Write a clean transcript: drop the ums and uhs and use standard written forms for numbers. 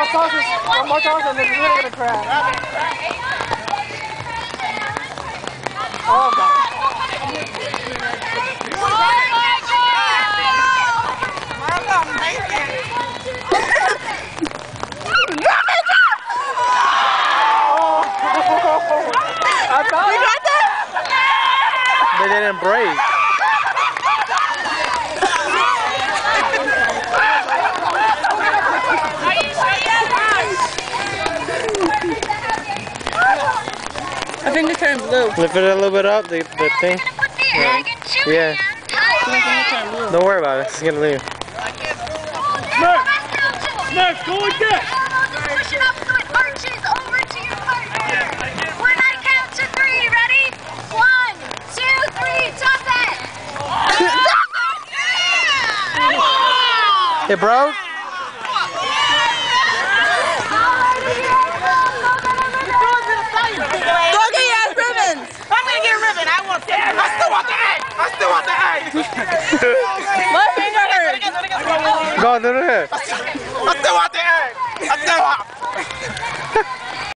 tossin. One more tossin, this is really gonna crash. Oh god. We got that? They didn't break. I think it turned blue. Lift it a little bit up, the thing. Yeah. Don't worry about it, it's gonna leave. Next, go again! Push it up so it arches over to your partner. When I count to 3, ready? 1, 2, 3, toss it! It broke? Go get your ribbons! I'm gonna get a ribbon. I still want the egg. I still want the egg. My finger hurts. Go, do it.